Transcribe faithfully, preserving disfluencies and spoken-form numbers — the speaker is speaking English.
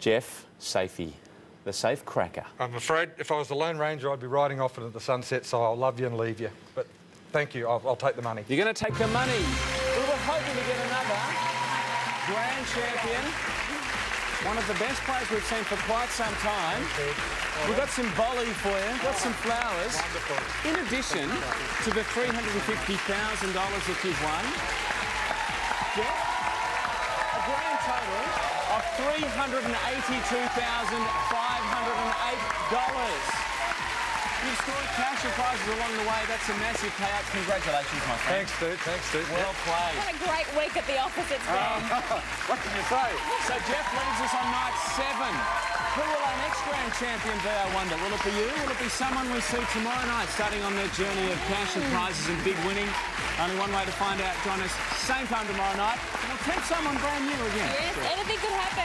Jeff Safey, the safe cracker. I'm afraid if I was the Lone Ranger, I'd be riding off into the sunset, so I'll love you and leave you. But thank you, I'll, I'll take the money. You're going to take the money. We were hoping to get another grand champion. One of the best players we've seen for quite some time. We've got some volley for you, got some flowers. Wonderful. In addition to the three hundred fifty thousand dollars that you've won, Jeff, a grand total of three hundred eighty-two thousand five hundred eight dollars. You've scored cash and prizes along the way. That's a massive payout. Congratulations, my friend. Thanks, dude. Thanks, dude. Well played. What a great week at the office it's been. What can you say? So Jeff leaves us on night seven. Who will our next grand champion be, I wonder? Will it be you? Will it be someone we see tomorrow night starting on their journey of cash and prizes and big winning? Only one way to find out. Join us same time tomorrow night. And we'll tempt someone brand new again. Yes, anything could happen.